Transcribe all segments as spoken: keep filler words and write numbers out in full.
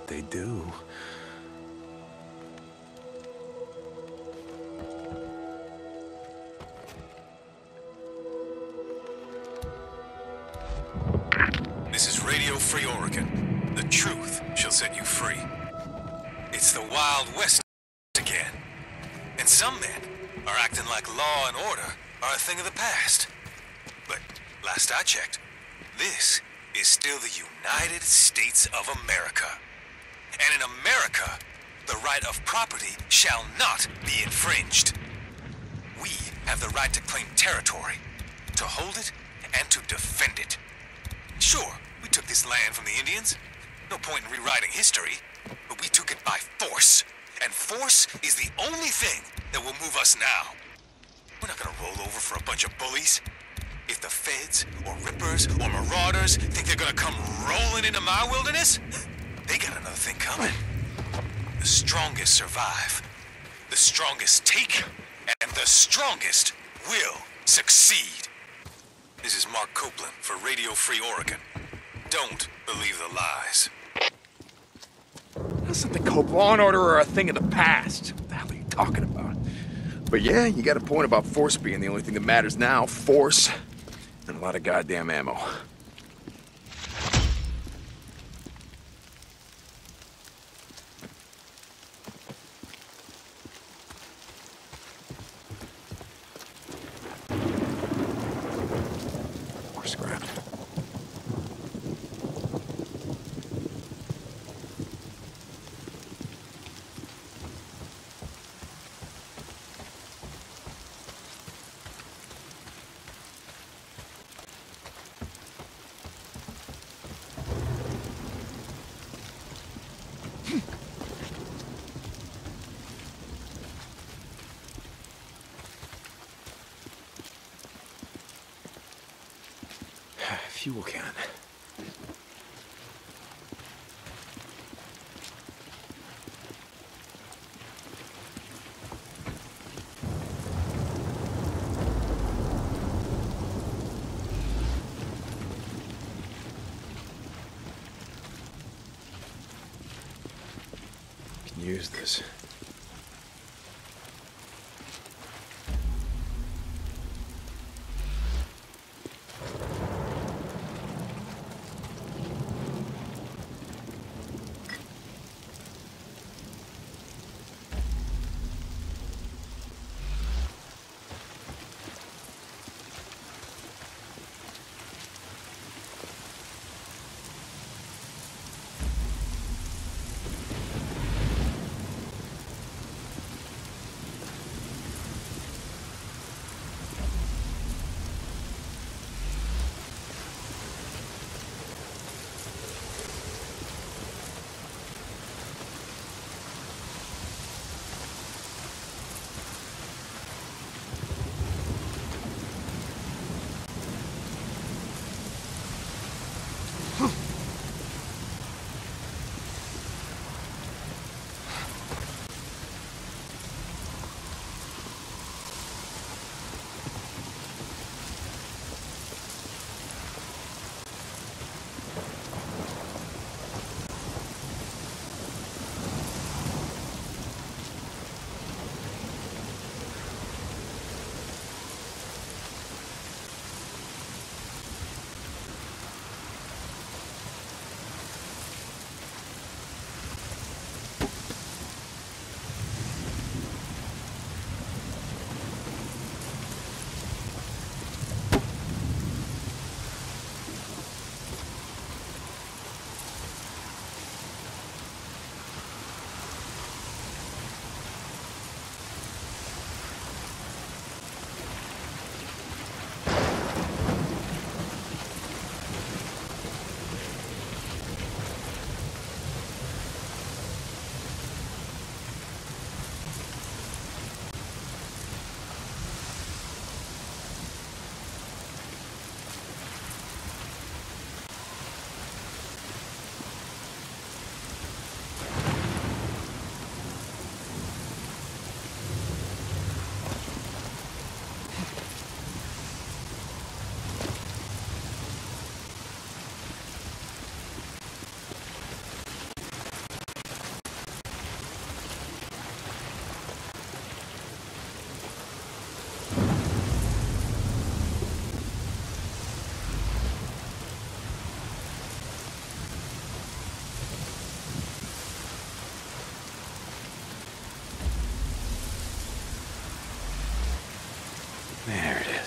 they do. This is Radio Free Oregon. The truth shall set you free. It's the Wild West again. And some men are acting like law and order are a thing of the past. But last I checked, this is still the United States of America. And in America, the right of property shall not be infringed. We have the right to claim territory, to hold it, and to defend it. Sure, we took this land from the Indians. No point in rewriting history, but we took it by force. And force is the only thing that will move us now. We're not gonna roll over for a bunch of bullies. If the feds, or rippers, or marauders think they're gonna come rolling into my wilderness, they got another thing coming. The strongest survive. The strongest take, and the strongest will succeed. This is Mark Copeland for Radio Free Oregon. Don't believe the lies. That's not the Cope. Law and order are a thing of the past. What the hell are you talking about? But yeah, you got a point about force being the only thing that matters now. Force and a lot of goddamn ammo. More scrap. Fuel can. Can use this.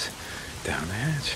is. Down the hatch.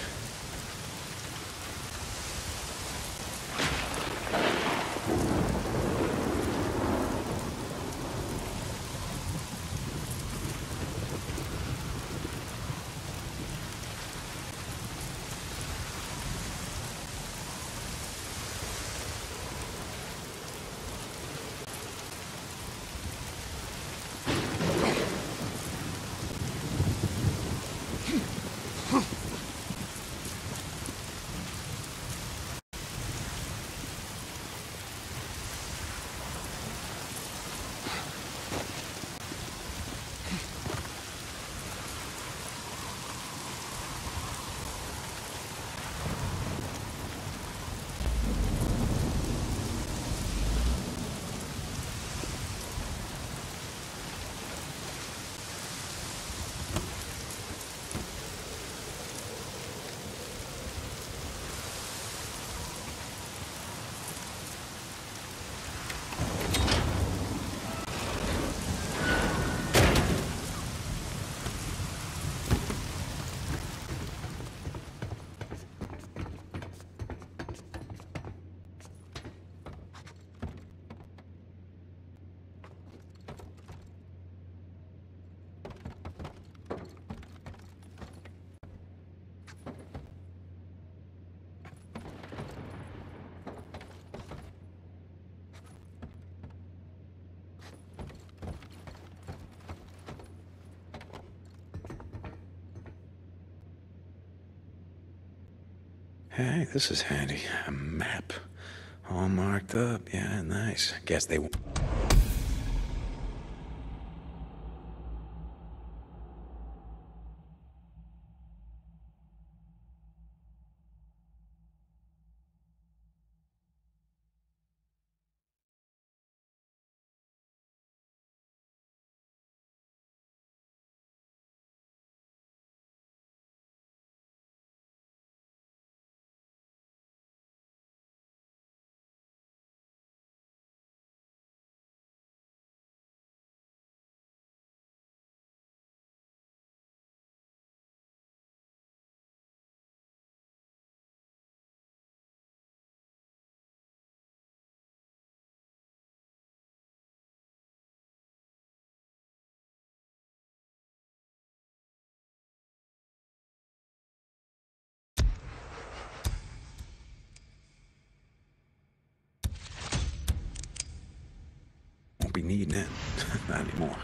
Hey, this is handy. A map. All marked up. Yeah, nice. Guess they won't. Won't be needing it. Not anymore.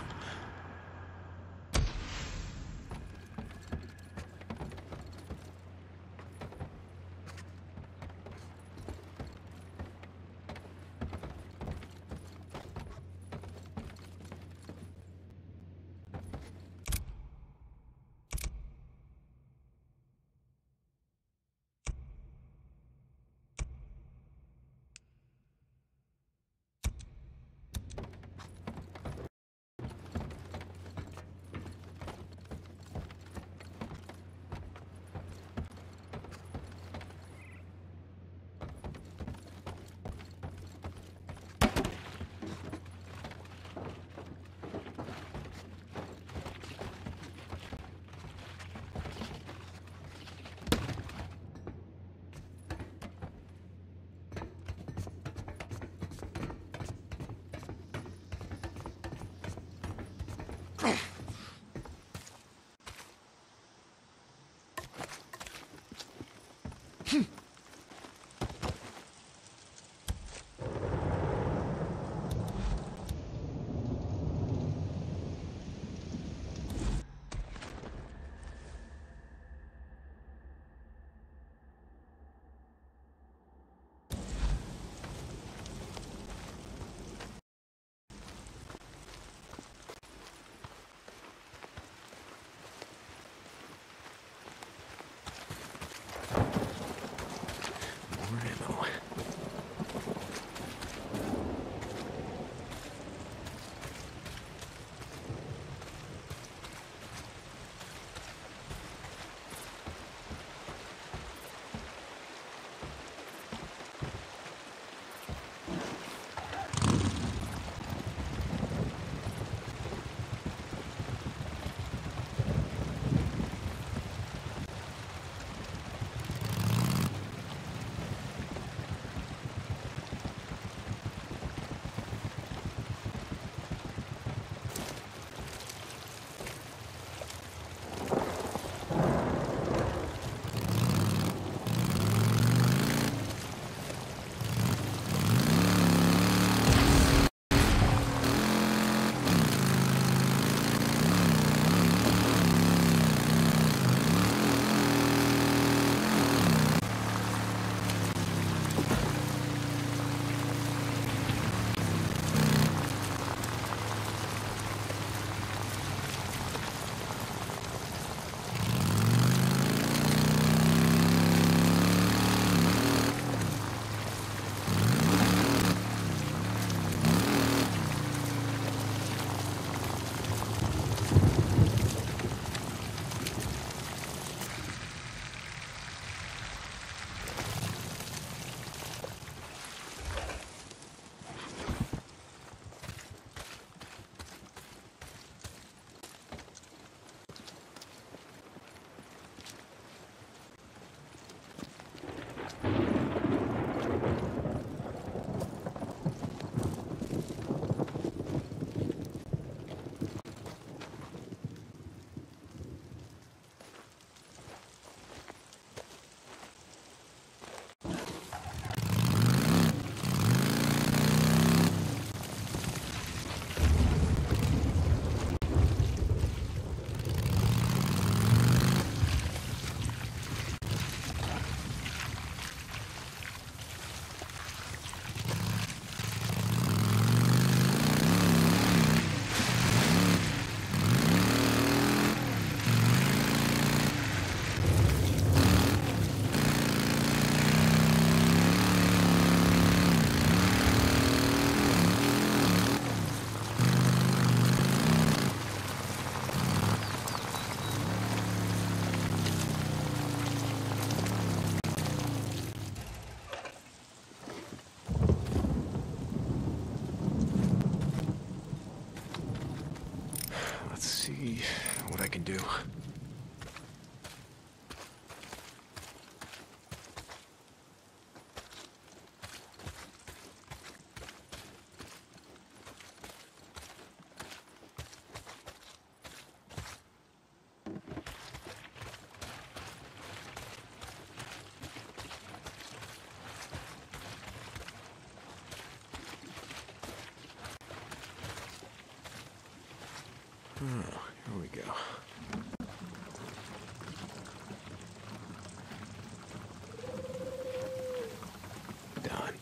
see what I can do. Oh, here we go. Done.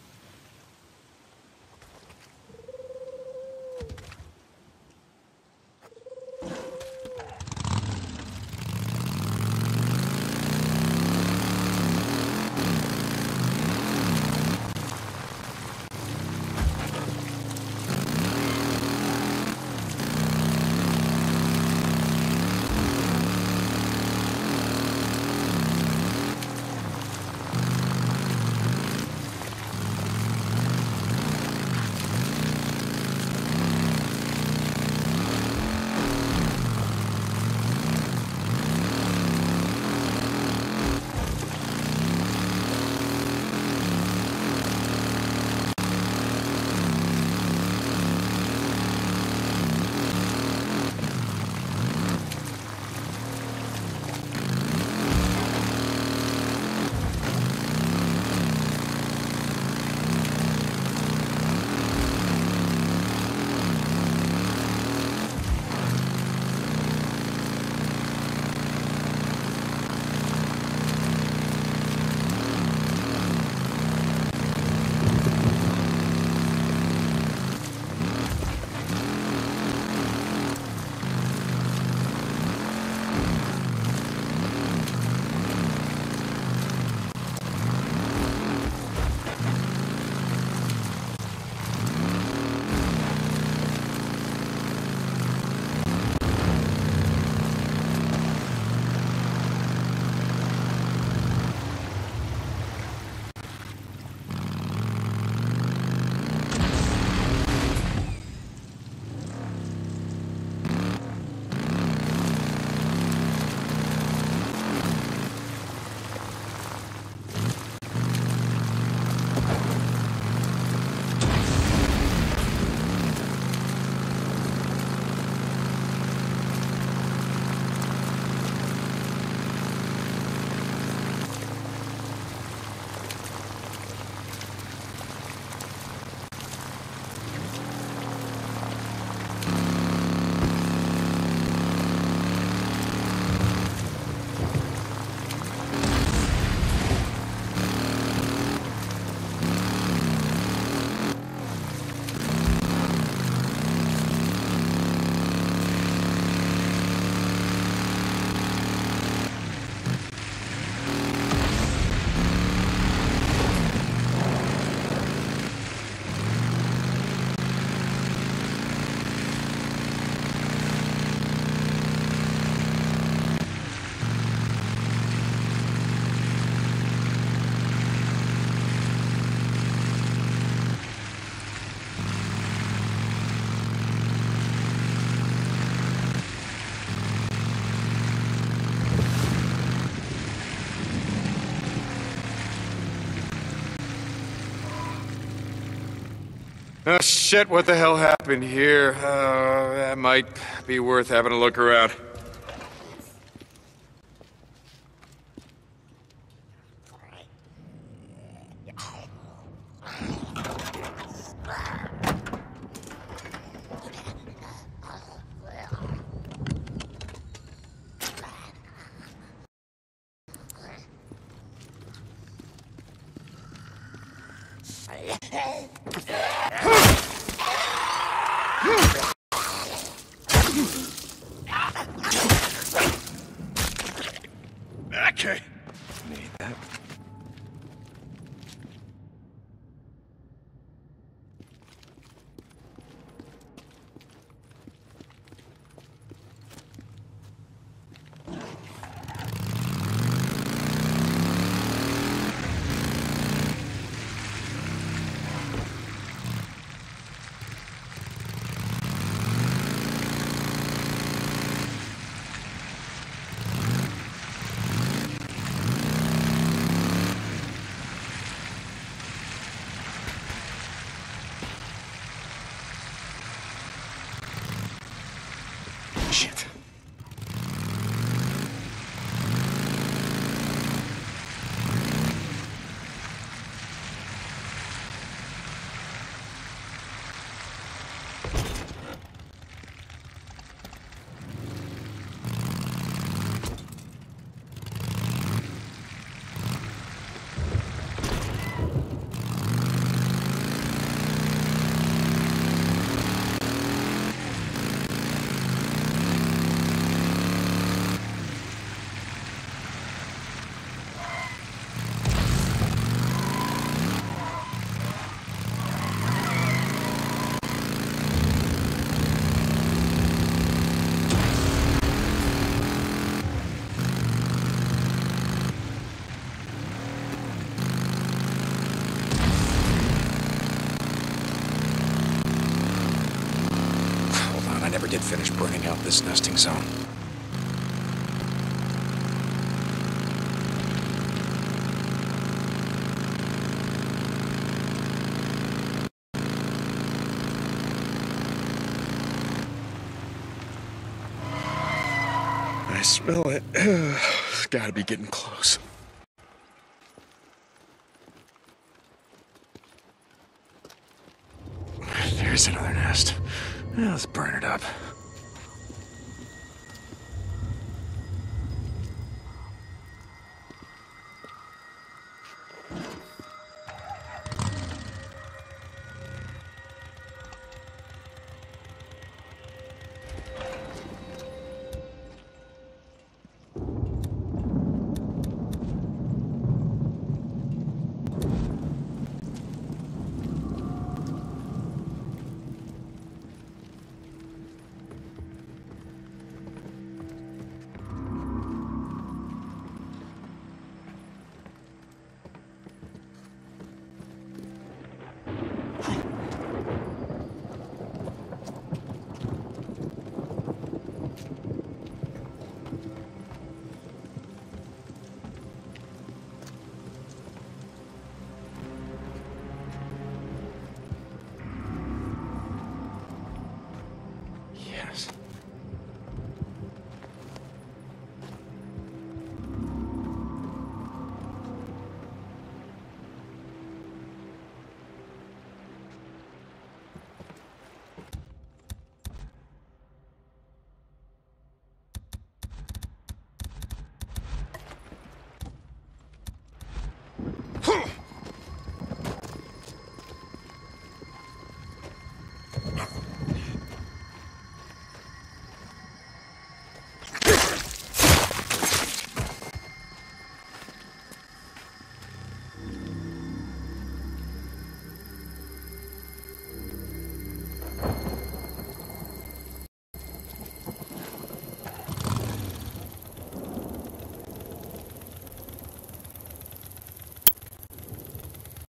Oh, shit, what the hell happened here? Uh, that might be worth having a look around. Okay. Need that. Shit. I never did finish burning out this nesting zone. I smell it. It's gotta be getting close. There's another nest. Let's burn it up.